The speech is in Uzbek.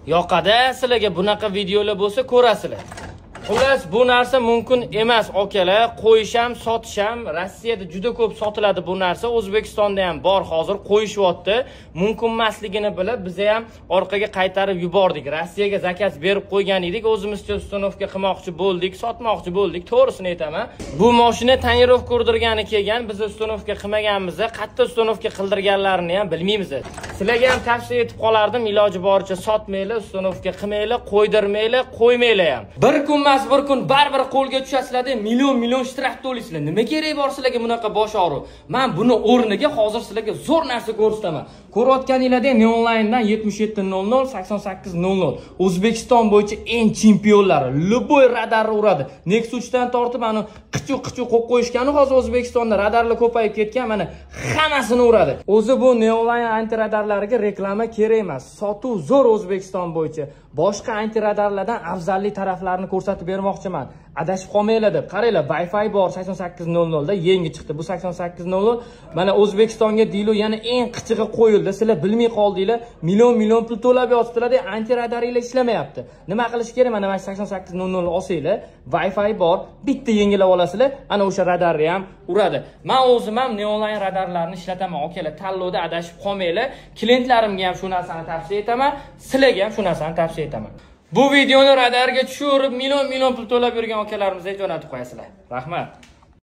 yoqada sizlarga bunaqa videolar bo'lsa ko'rasizlar. Xullas, bu narsa mumkin emas, akalar. Qo'yish ham, sotish ham Rossiyada juda ko'p sotiladi bu narsa. O'zbekistonda ham bor, hozir qo'yishyapti. Mumkin emasligini bilib, biz ham orqaga qaytarib yubordik. Rossiyaga zakaz berib qo'ygan edik, o'zimizcha ustanovka qilmoqchi bo'ldik, sotmoqchi bo'ldik. To'g'risini aytaman. Bu mashina tonirovka urdirgani kelgan, biz ustanovka qilmaganmiz, qayerda ustanovka qildirganlarini ham bilmaymiz. Sizlarga ham tavsiya etib qolardim, iloji boricha sotmanglar, ustanovka qilmanglar, qo'ydirmanglar, qo'ymanglar ham. Bir kun bir kun baribir qo'lga tushasizlar-da, million shtraf to'laysizlar. Nima kerak bor sizlarga bunaqa bosh og'riq? Men buni o'rniga hozir sizlarga zo'r narsa ko'rsataman. Ko'rayotganinglarda Neonline'dan 7700 8800 O'zbekiston bo'yicha eng chempionlari, любой radarni uradi. Nexus 3 dan tortib ana qichu qo'yib qo'yishgani hozir O'zbekistonda radarlar ko'payib ketgan, mana hammasini uradi. O'zi bu Neonline antiradarlariga reklama kerak emas. Sotuv zo'r O'zbekiston bo'yicha. Boshqa antiradarlardan afzallik taraflarini ko'rsatib bermoqchiman. Adashib qolmanglar deb. Qaranglar, Wi-Fi bor 8800 da yangi chiqdi. Bu 8800 mana O'zbekistonga deylu yana eng qichig'i qo'yildi. Sizlar bilmay qoldinglar. Million pul to'lab yotibdilar-da, antiradaringlar ishlamayapti. Nima qilish kerak? Mana 8800 olsanglar, Wi-Fi bor, bitta yengilab olasizlar, ana o'sha radarni ham uradi. Men o'zim ham Neonline radarlarini ishlataman. Akalar, tanlovda adashib qolmanglar. Klientlarimga ham shu narsani tavsiya etaman, sizlarga ham shu narsani tavsiya etaman. Bu videoni radarga tushirib, million pul to'lab yurgan akalarimizga jo'natib qo'yasizlar. Rahmat.